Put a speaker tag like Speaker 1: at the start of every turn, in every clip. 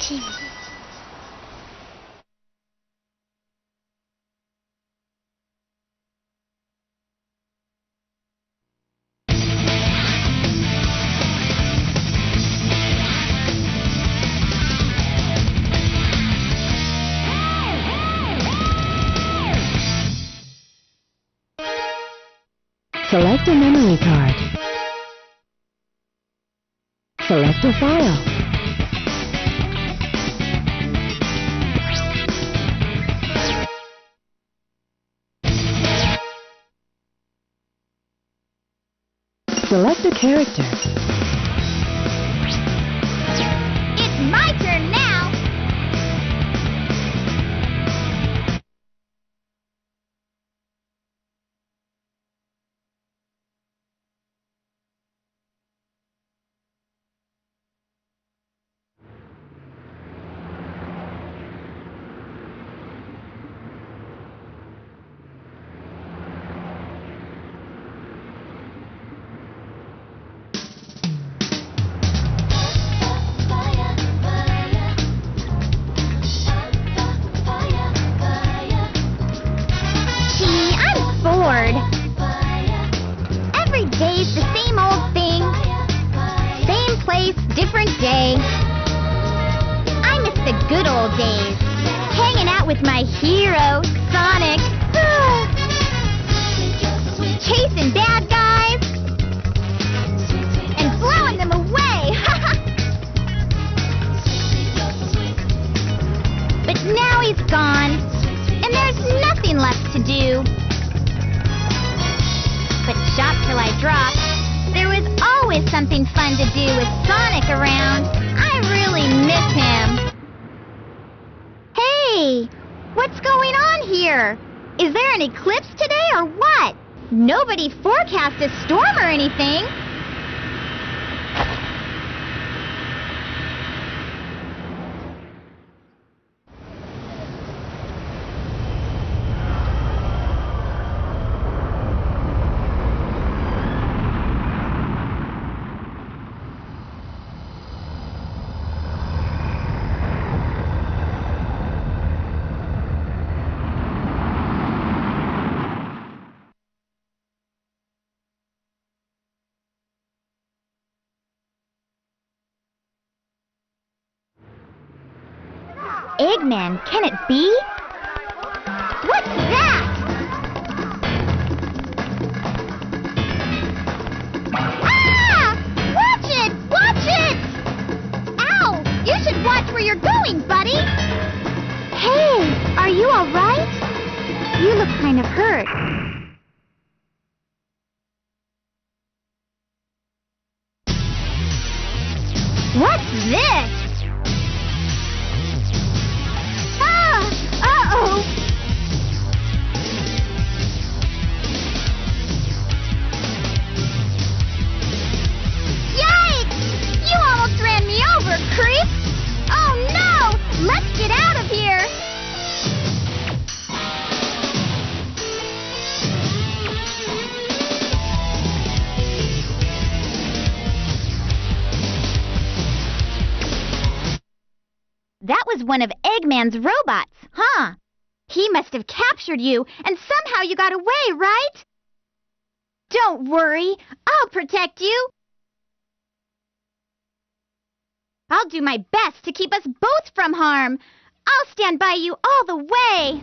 Speaker 1: Select a memory card. Select a file. Select a character.
Speaker 2: It's my turn now! Every day's the same old thing. Same place, different day. I miss the good old days. Hanging out with my hero, Sonic. Chasing bad guys. And blowing them away. But now he's gone. And there's nothing left to do. But shop till I drop. There was always something fun to do with Sonic around. I really miss him. Hey, what's going on here? Is there an eclipse today or what? Nobody forecast a storm or anything. Eggman, can it be? What's that? Ah! Watch it! Watch it! Ow! You should watch where you're going, buddy! Hey, are you all right? You look kind of hurt. What's this? Uh-oh! Yikes! You almost ran me over, creep! Oh no! Let's get out of here! That was one of Eggman's robots, huh? He must have captured you, and somehow you got away, right? Don't worry, I'll protect you. I'll do my best to keep us both from harm. I'll stand by you all the way.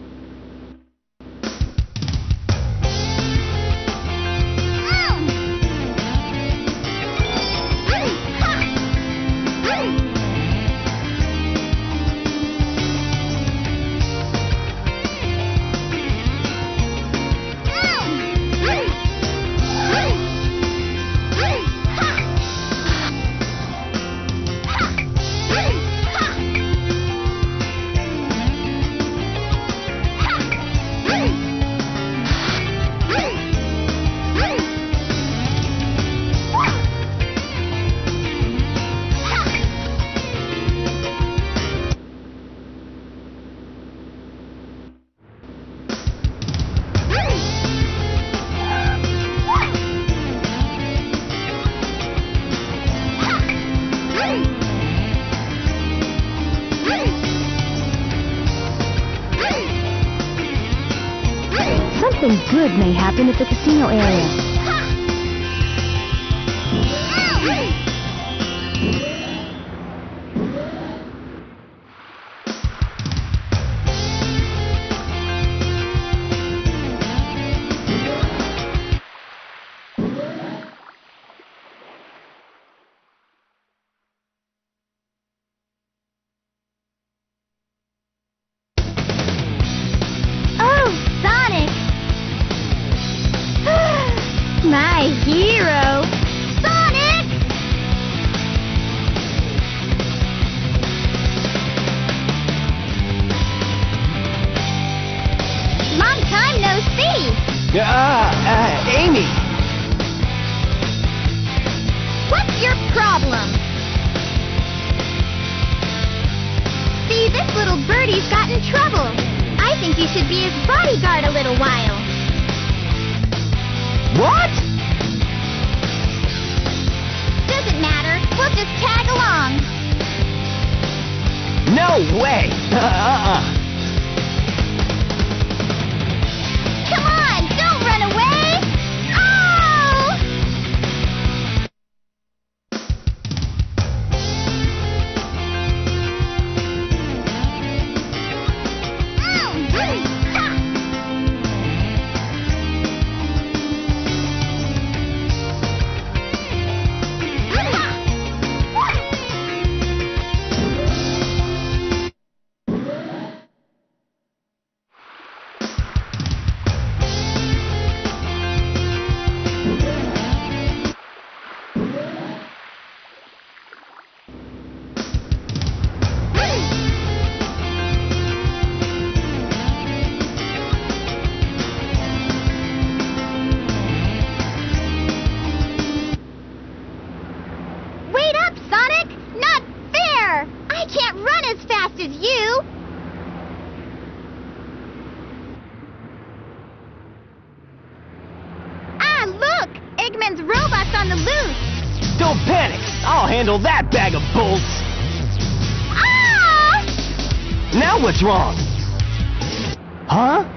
Speaker 1: Something good may happen at the casino area.
Speaker 2: Oh, Sonic! My hero! Sonic! Long time no see!
Speaker 3: Amy!
Speaker 2: What's your problem? See, this little birdie's got in trouble. I think you should be his bodyguard a little while.
Speaker 3: What?
Speaker 2: Doesn't matter. We'll just tag along.
Speaker 3: No way!
Speaker 2: Come on, don't run away! Oh! Wait up, Sonic! Not fair! I can't run as fast as you! Ah, look! Eggman's robot's on the loose!
Speaker 3: Don't panic! I'll handle that bag of bolts!
Speaker 2: Ah!
Speaker 3: Now what's wrong? Huh?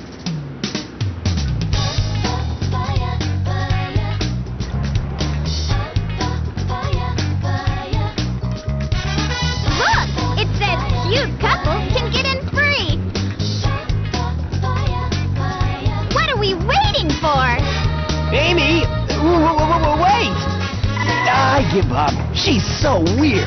Speaker 2: Look! It says cute couples can get in free! What are we waiting for?
Speaker 3: Amy! Wait! I give up. She's so weird.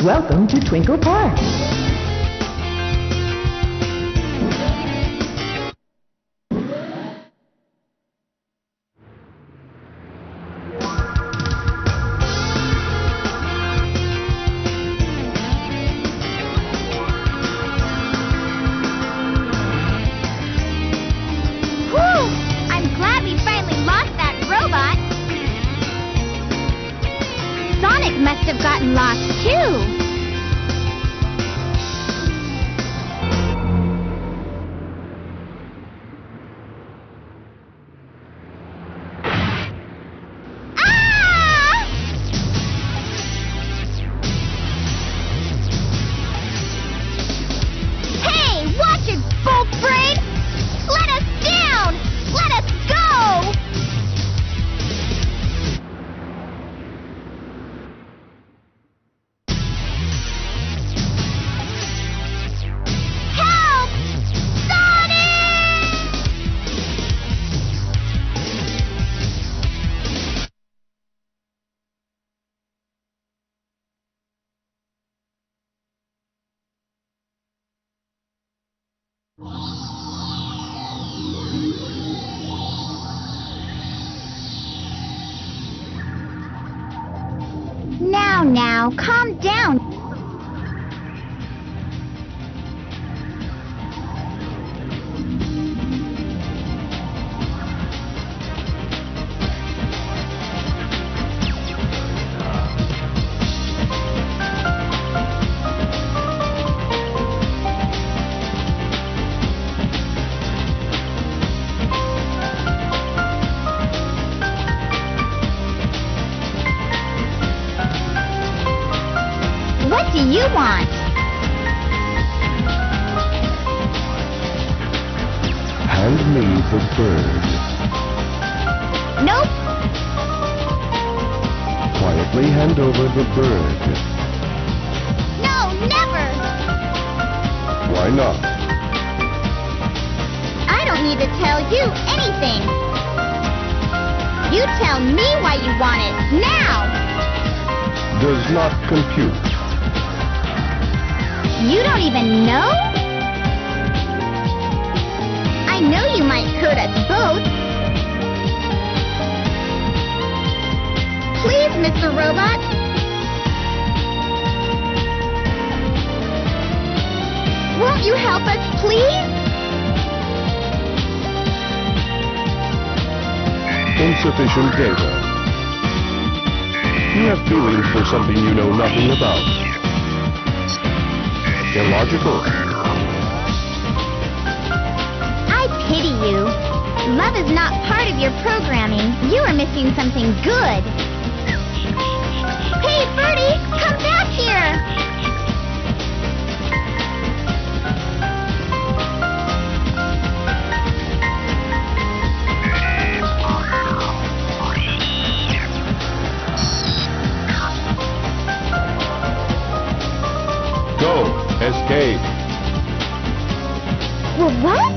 Speaker 4: Welcome to Twinkle Park.
Speaker 2: Must have gotten lost too. Now, calm down. What do you want?
Speaker 5: Hand me the bird.
Speaker 2: Nope.
Speaker 5: Quietly hand over the bird.
Speaker 2: No, never.
Speaker 5: Why not?
Speaker 2: I don't need to tell you anything. You tell me why you want it, now.
Speaker 5: Does not compute.
Speaker 2: You don't even know? I know you might hurt us both. Please, Mr. Robot. Won't you help us, please?
Speaker 5: Insufficient data. You have feelings for something you know nothing about. Illogical.
Speaker 2: I pity you. Love is not part of your programming. You are missing something good. Hey, Birdie, come back here.
Speaker 5: Go. Escape.
Speaker 2: Well, what?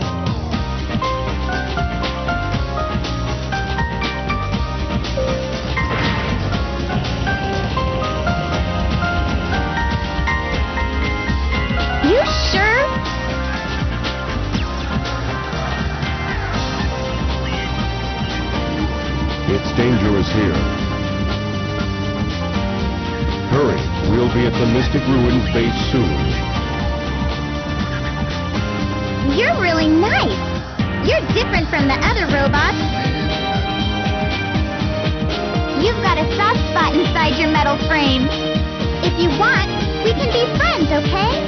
Speaker 2: You sure?
Speaker 5: It's dangerous here. Hurry. We'll be at the Mystic Ruins base soon.
Speaker 2: You're really nice. You're different from the other robots. You've got a soft spot inside your metal frame. If you want, we can be friends, okay?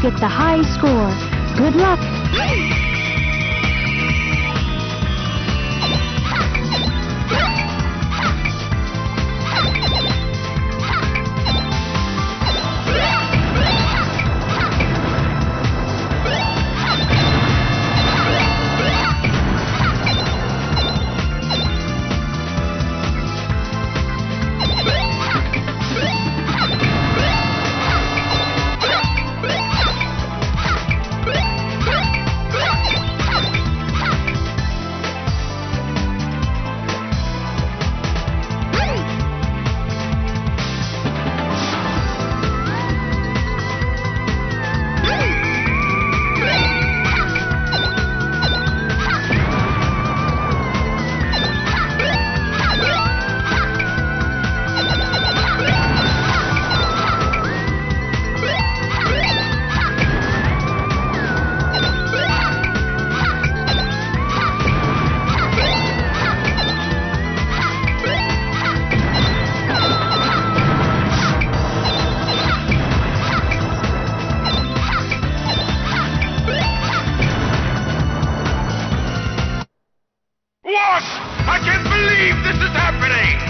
Speaker 1: get the high score. Good luck!
Speaker 4: I can't believe this is happening!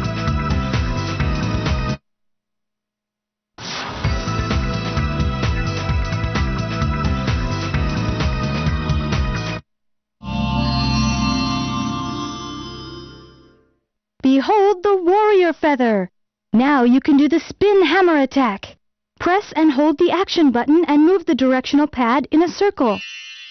Speaker 1: Behold the warrior feather! Now you can do the spin hammer attack. Press and hold the action button and move the directional pad in a circle.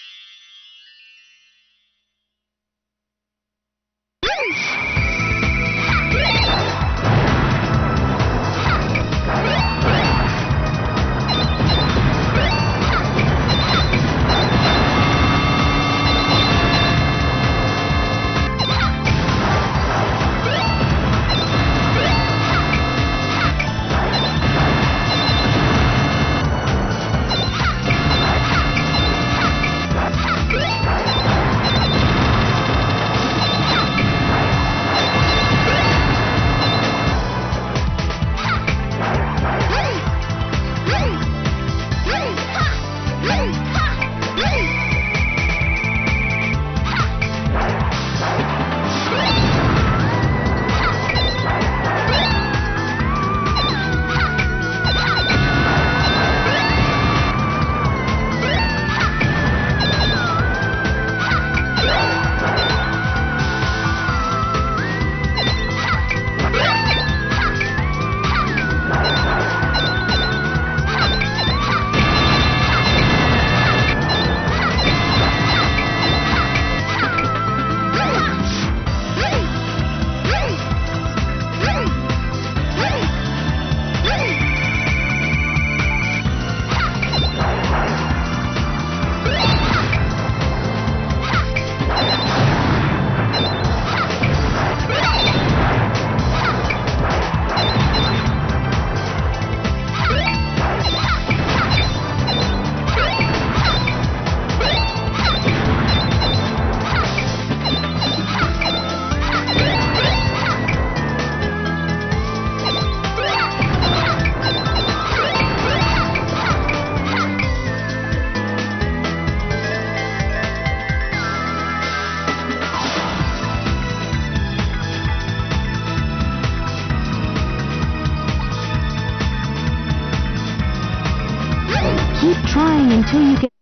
Speaker 1: Keep trying until you get...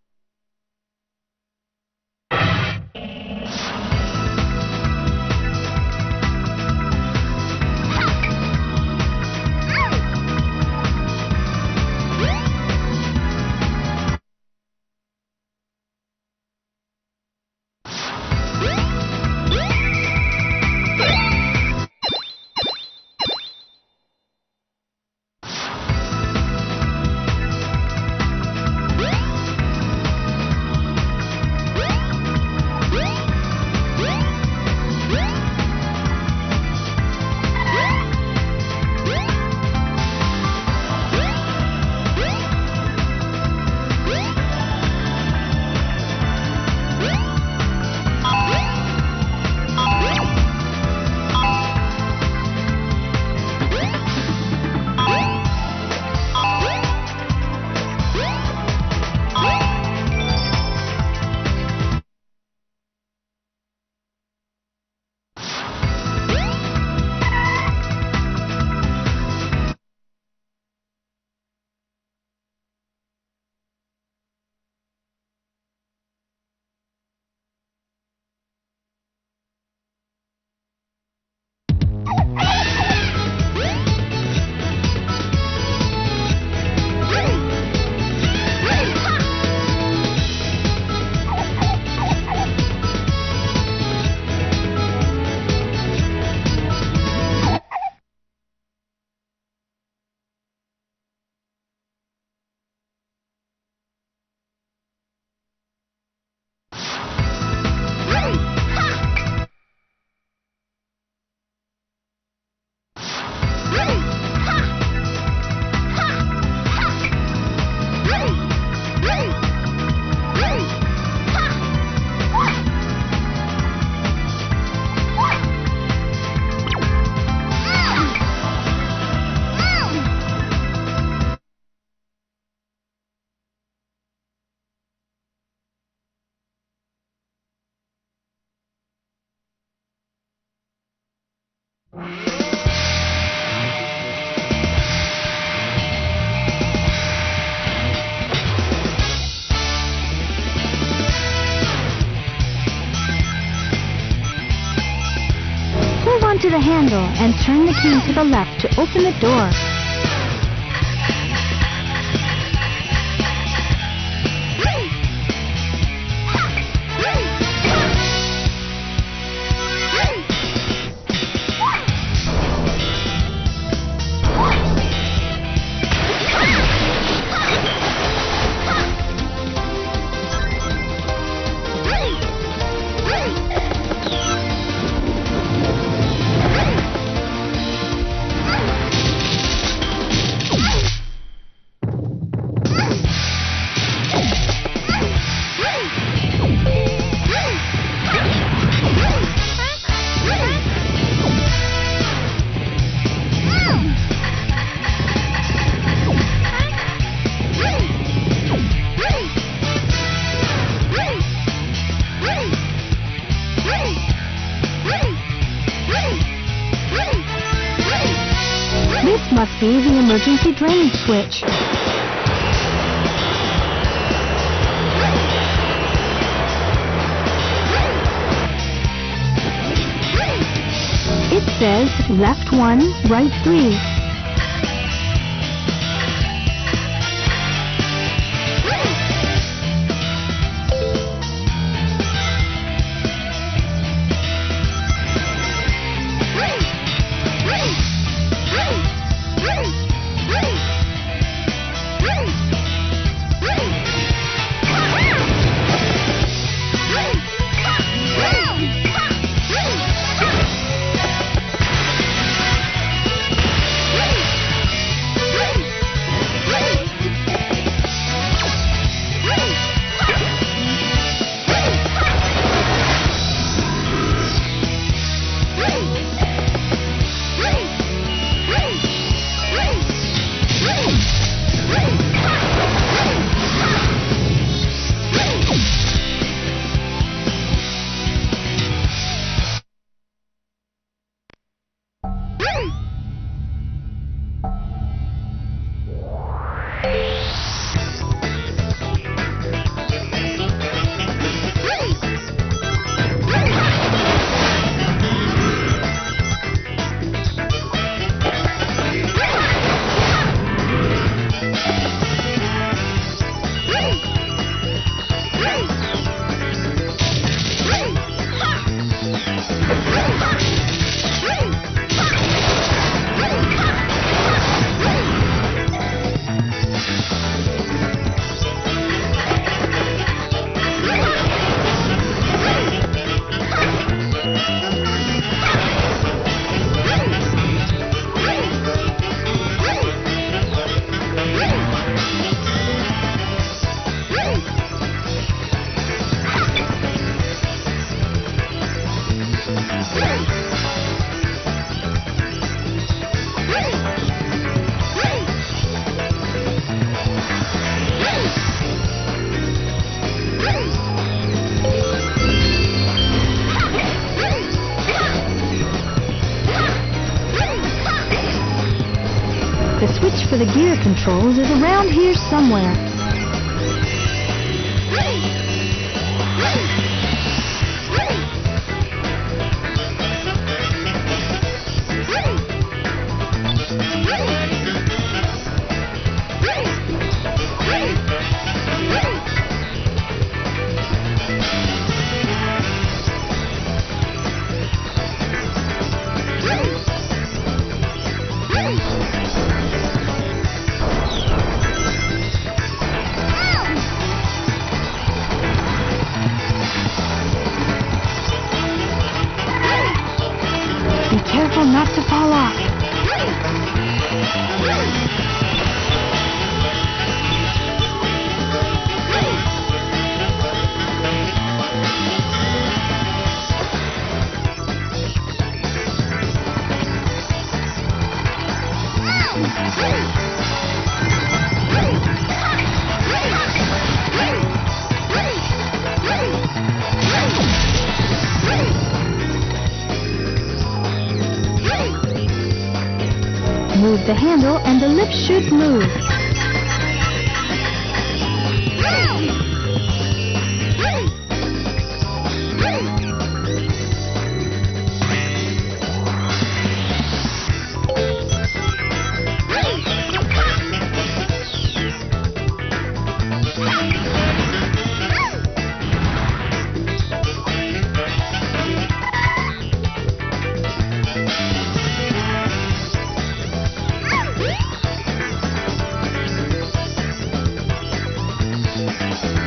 Speaker 1: onto the handle and turn the key to the left to open the door. This must be the emergency drainage switch. It says left 1, right 3. The switch for the gear controls is around here somewhere. Be careful not to fall off. Move the handle and the lift should move.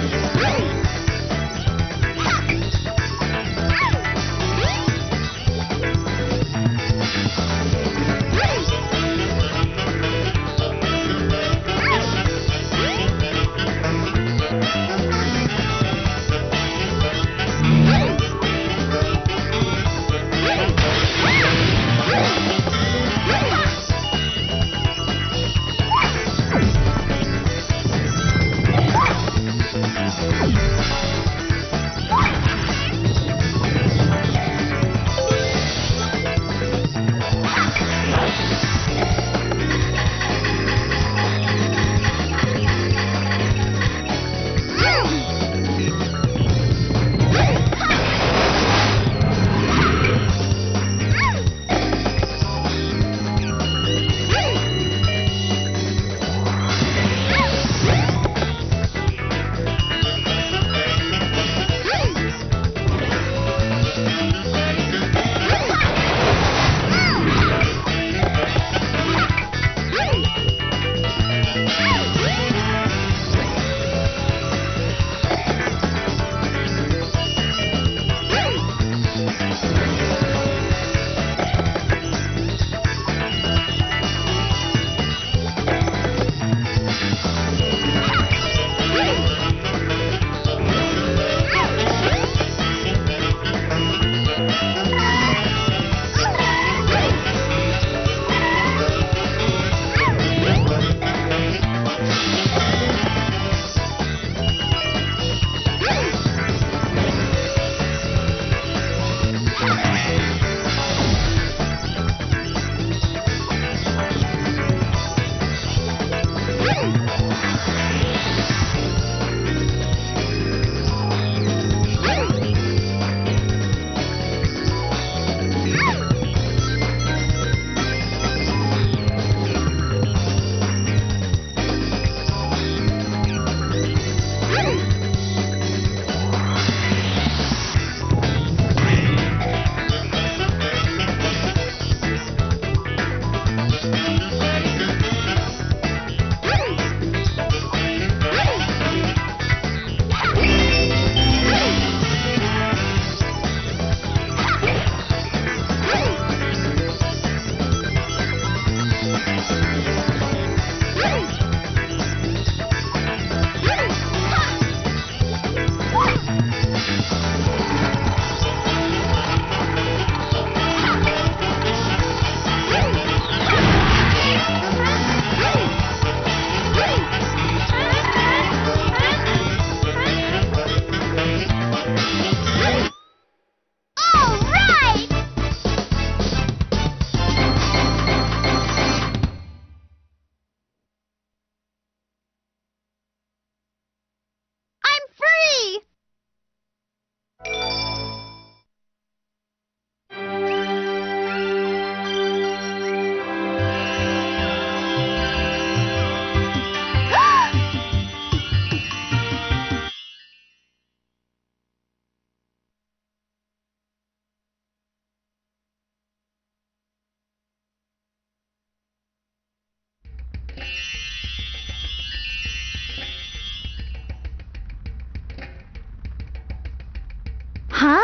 Speaker 2: Huh?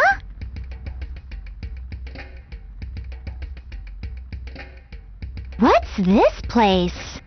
Speaker 2: What's this place?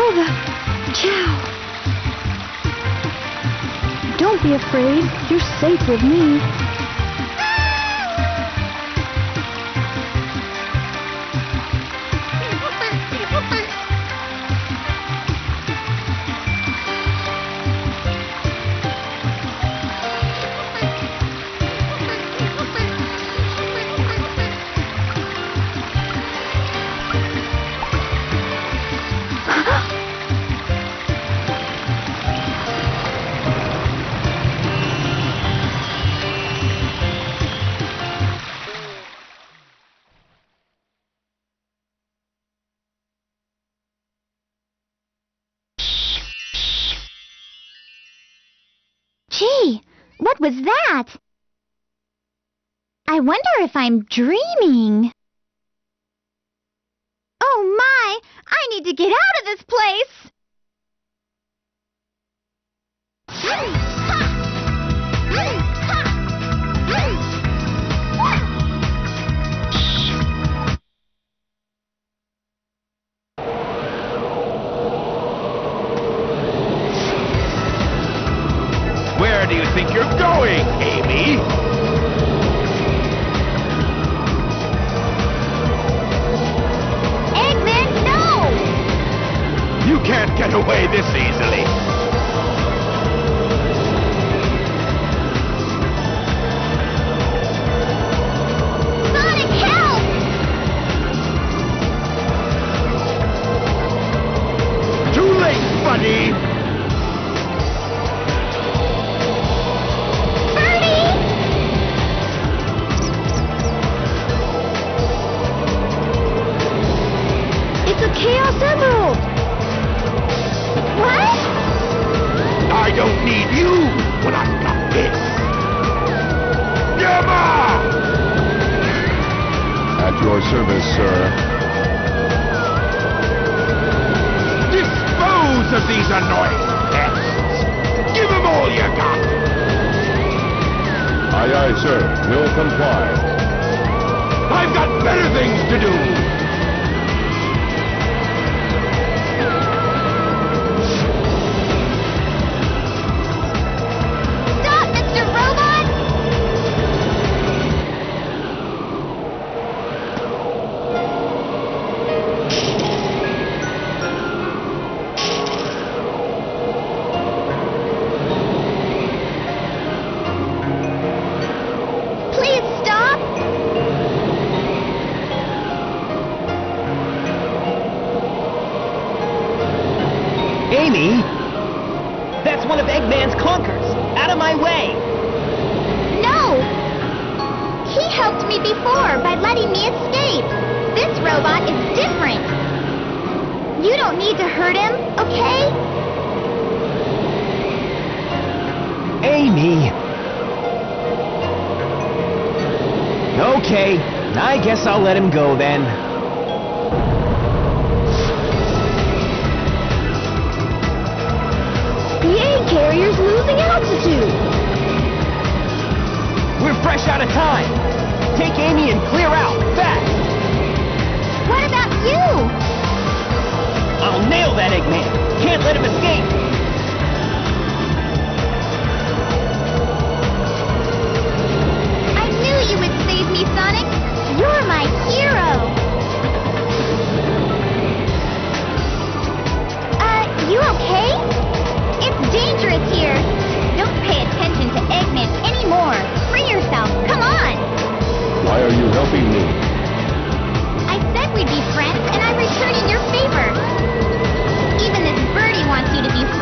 Speaker 1: feel the chow. Don't be afraid. You're safe with me.
Speaker 2: Gee, what was that? I wonder if I'm dreaming. Oh my! I need to get out of this place!
Speaker 4: Where do you think you're going, Amy?
Speaker 2: Eggman, no!
Speaker 4: You can't get away this easily.
Speaker 2: Sonic, help!
Speaker 4: Too late, buddy!
Speaker 1: It's a Chaos Emerald!
Speaker 2: What?
Speaker 4: I don't need you when I've got this. Yama!
Speaker 5: At your service, sir.
Speaker 4: Dispose of these annoying pests. Give them all you got.
Speaker 5: Aye, aye, sir. Will comply.
Speaker 4: I've got better things to do.
Speaker 2: Stop, Mr. Robot! Please stop!
Speaker 3: Amy? That's one of Eggman's clunkers. Out of my way!
Speaker 2: No! He helped me before by letting me escape. This robot is different. You don't need to hurt him, okay?
Speaker 3: Amy! Okay, I guess I'll let him go then.
Speaker 1: The egg carrier's losing altitude!
Speaker 3: We're fresh out of time. Take Amy and clear out, fast!
Speaker 2: What about you?
Speaker 3: I'll nail that Eggman. Can't let him escape.
Speaker 2: I knew you would save me, Sonic. You're my hero. You okay? It's dangerous here. Don't pay attention to Eggman anymore. Free yourself. Come on.
Speaker 5: Why are you helping me?
Speaker 2: I said we'd be friends, and I'm returning your favor. Even this birdie wants you to be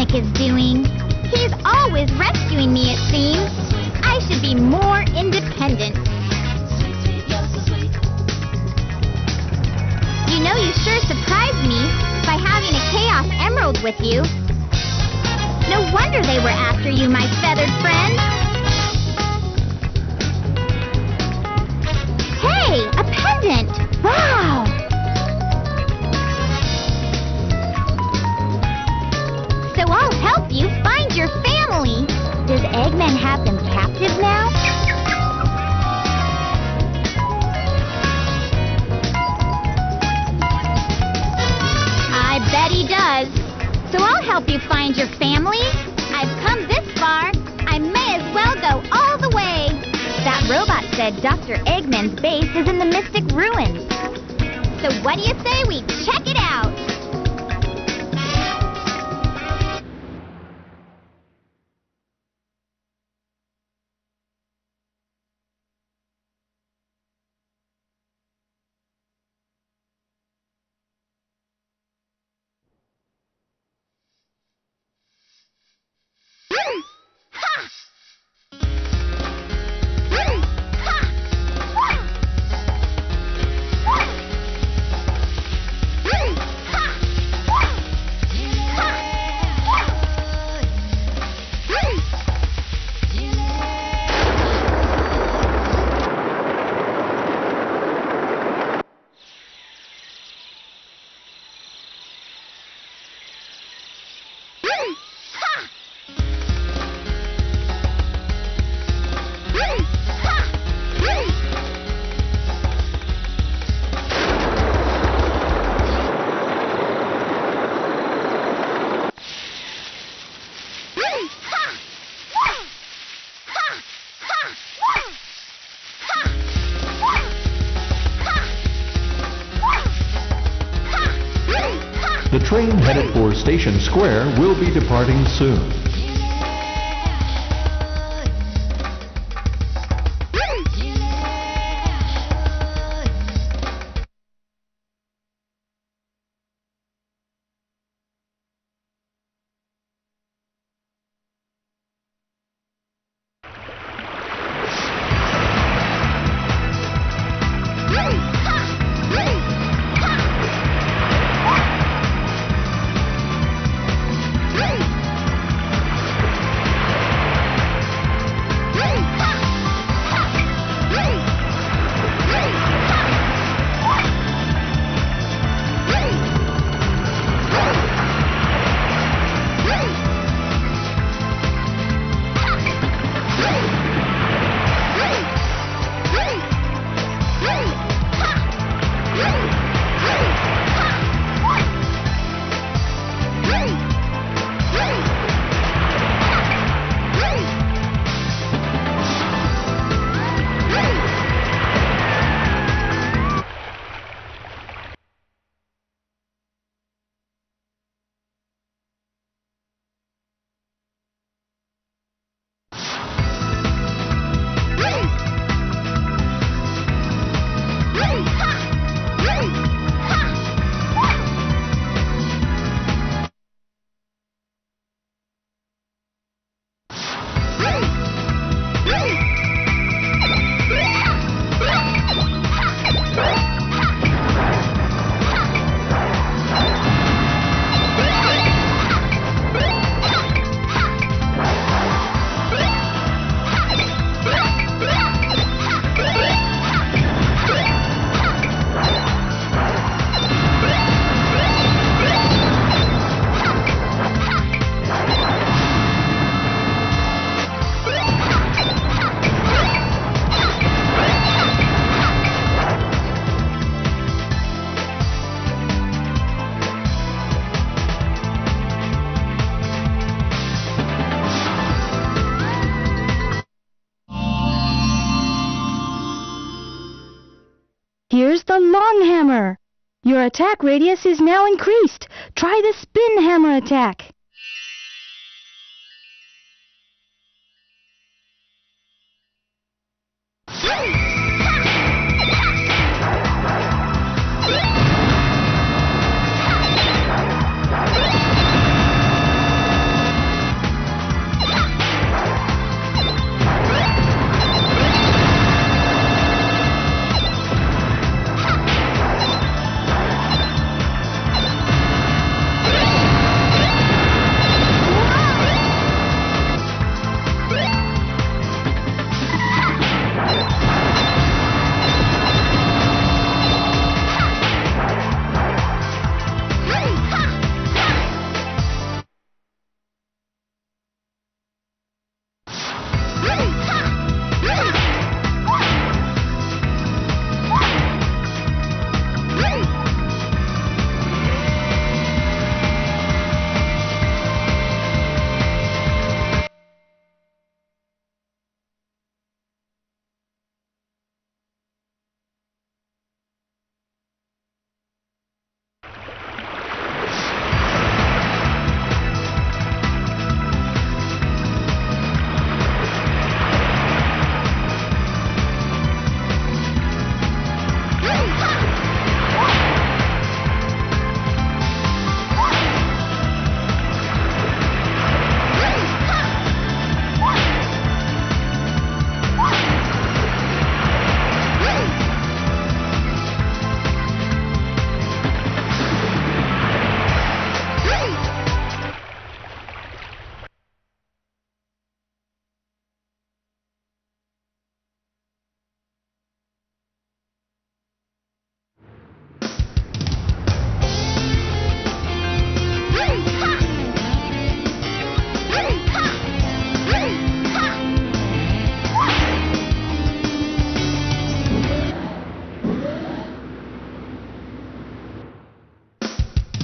Speaker 2: Eggman is doing. He's always rescuing me, it seems. I should be more independent. You know you sure surprised me by having a Chaos Emerald with you. No wonder they were after you, my feathered friend. Hey, a pendant! Wow! So I'll help you find your family. Does Eggman have them captive now? I bet he does. So I'll help you find your family. I've come this far. I may as well go all the way. That robot said Dr. Eggman's base is in the Mystic Ruins. So what do you say we check it out?
Speaker 5: The train headed for Station Square will be departing soon.
Speaker 1: Here's the long hammer. Your attack radius is now increased. Try the spin hammer attack.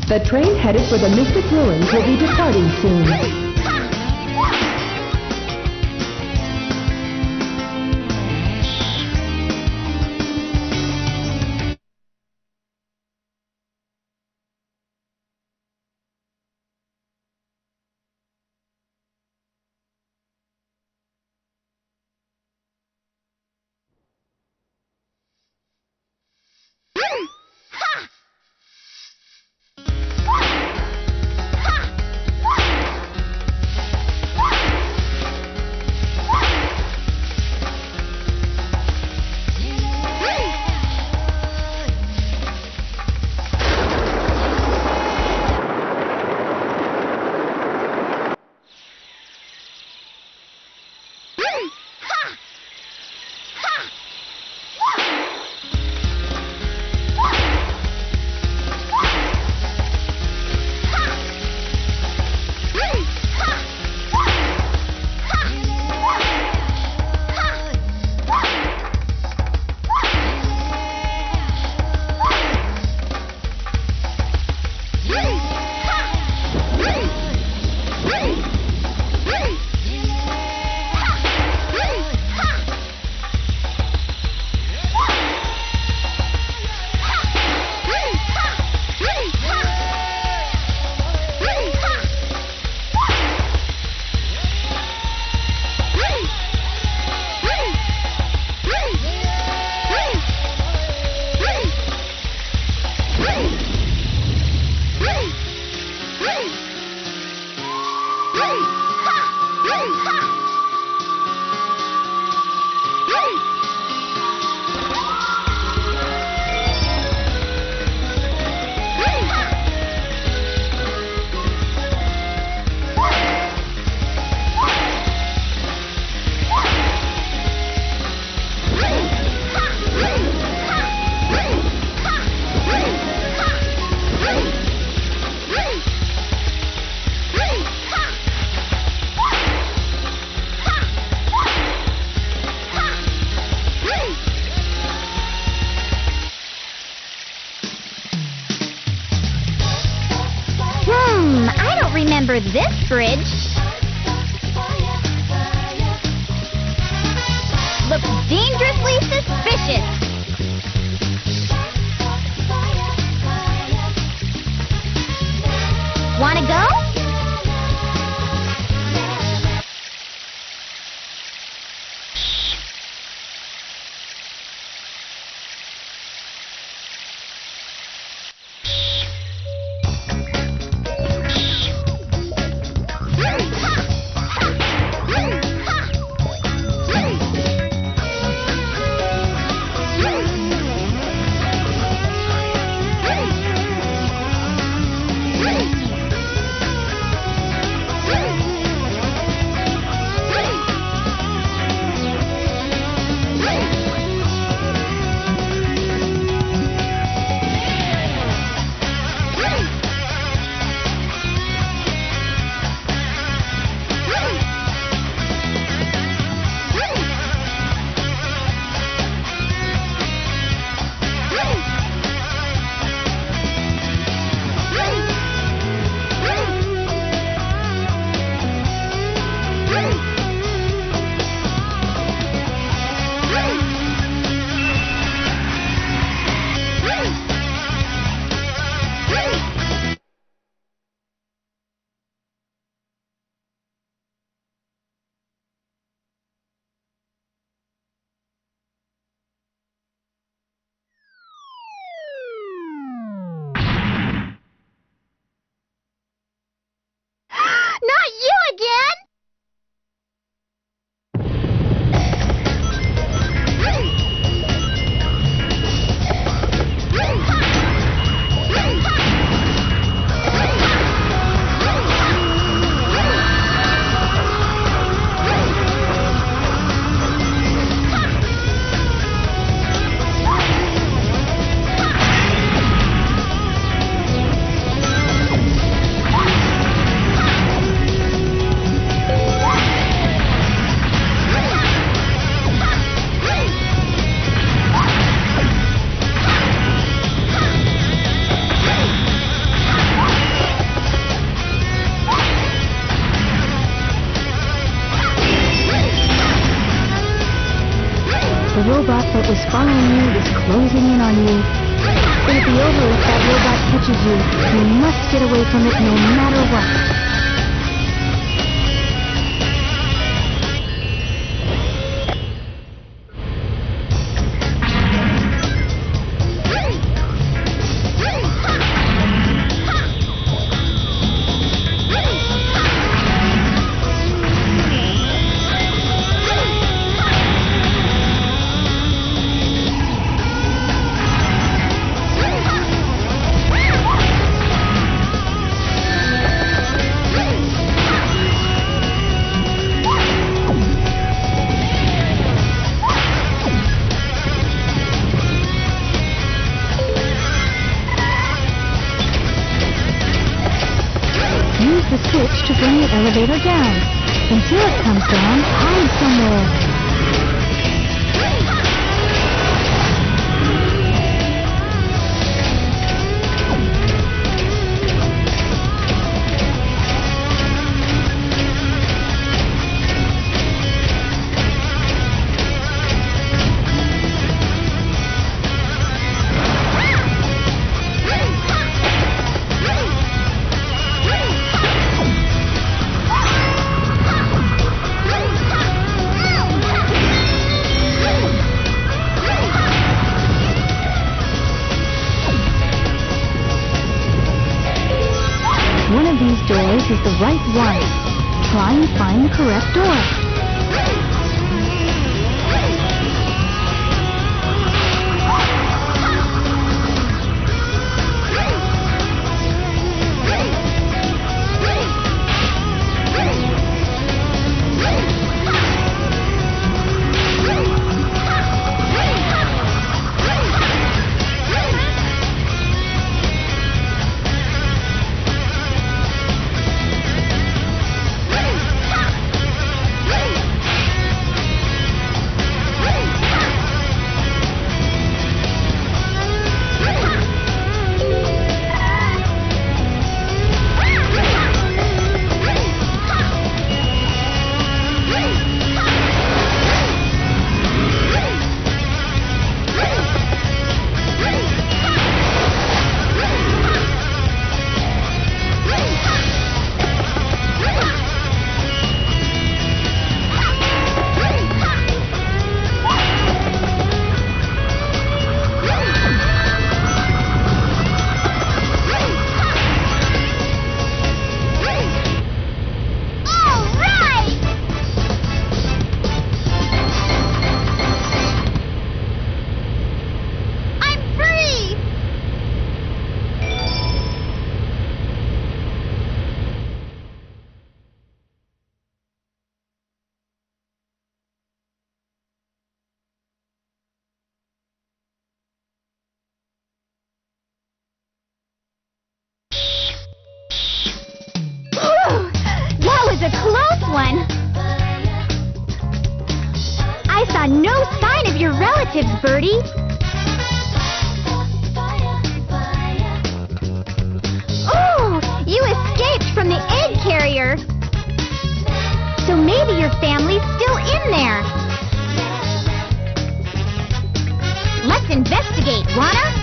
Speaker 6: The train headed for the Mystic Ruins will be departing soon.
Speaker 2: Remember this bridge. Looks dangerously suspicious. Wanna go?
Speaker 1: on you. It'll be over if that robot catches you. You must get away from it no matter what. Use the switch to bring the elevator down. Until it comes down, hide somewhere. One of these doors is the right one. Try and find the correct door.
Speaker 2: A close one. I saw no sign of your relatives, Birdie. Oh, you escaped from the egg carrier. So maybe your family's still in there. Let's investigate, wanna?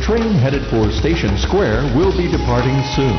Speaker 5: train headed for Station Square will be departing soon.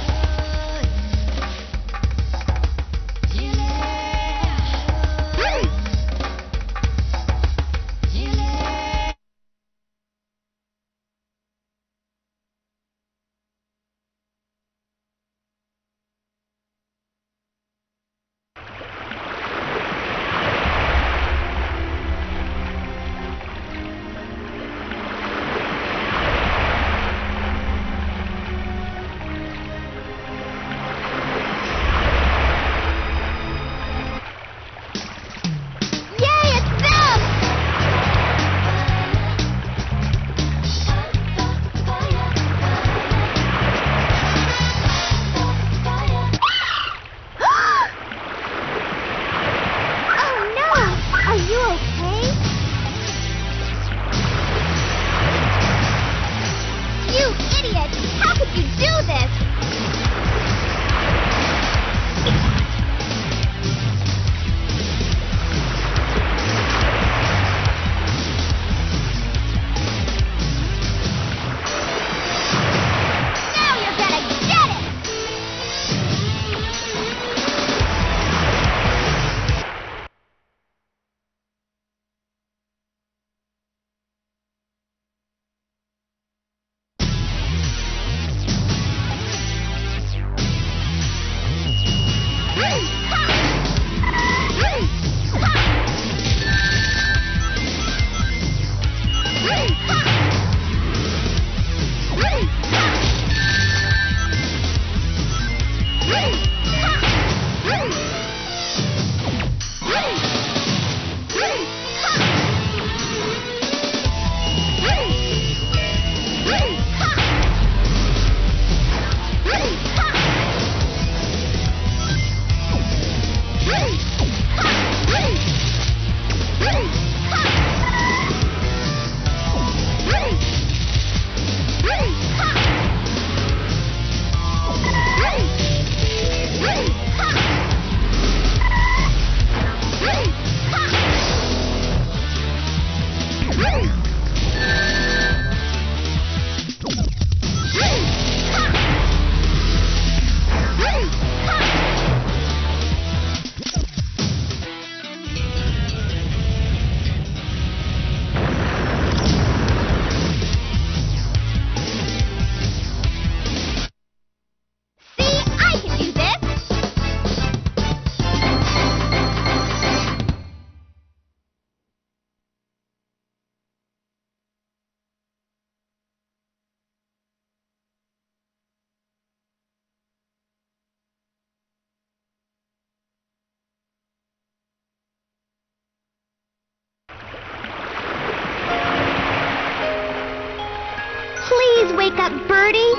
Speaker 2: Please wake up, Birdie.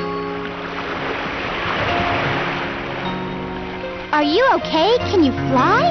Speaker 2: Are you okay? Can you fly?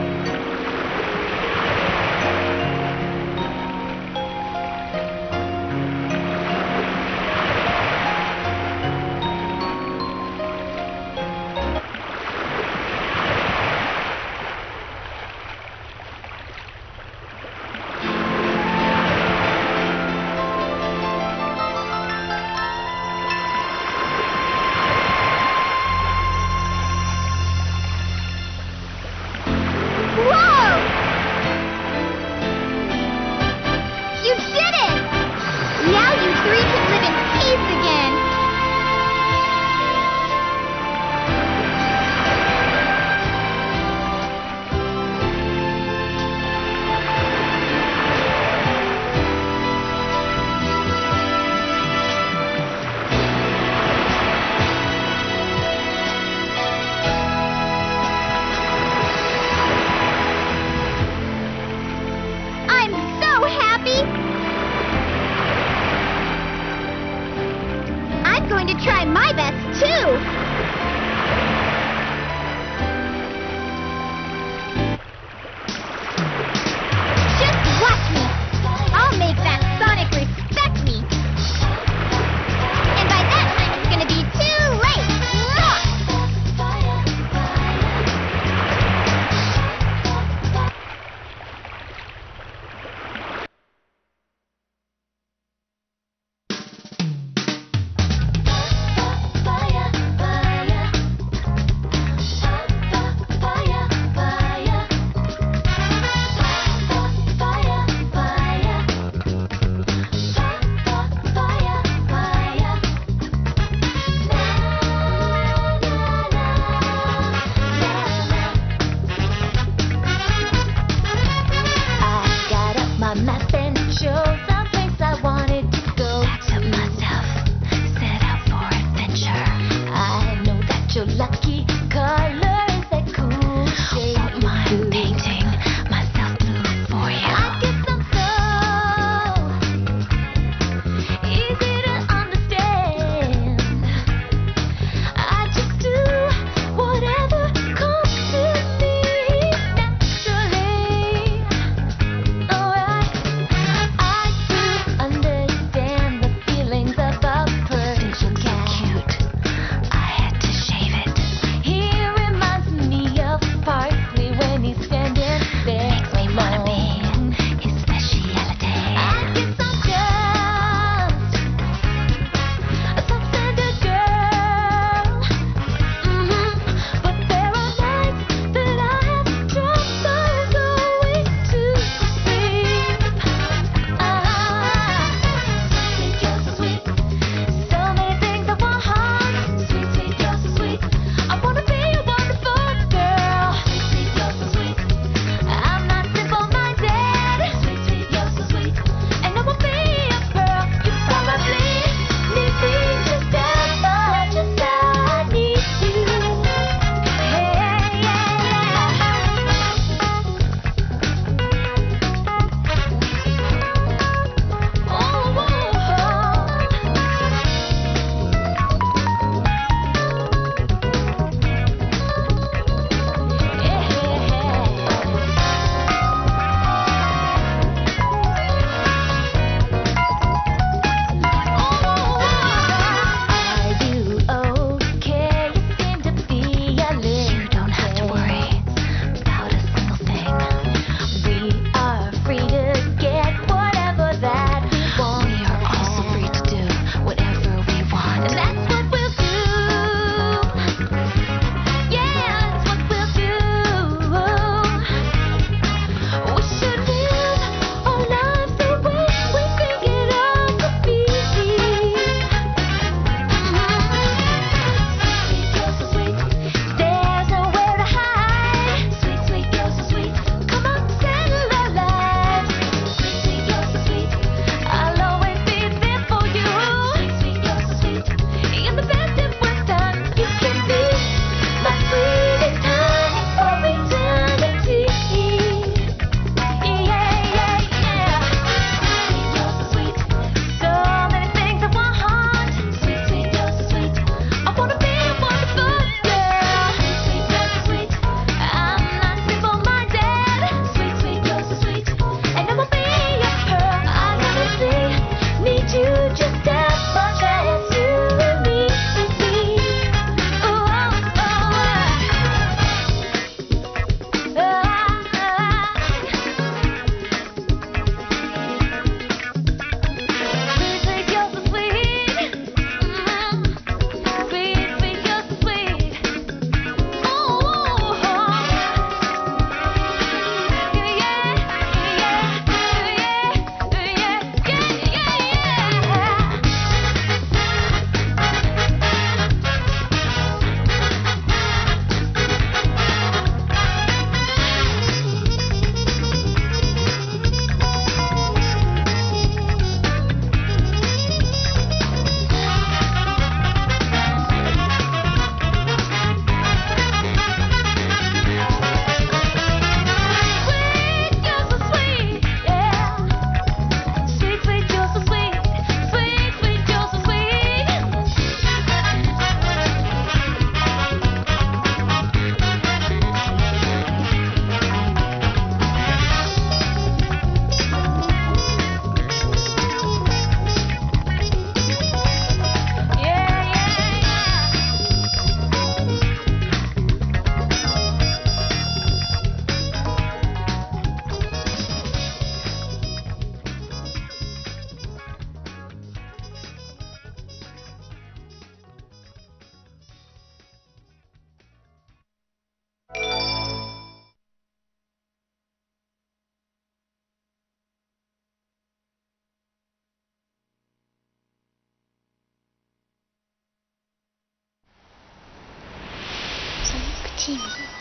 Speaker 2: Timmy.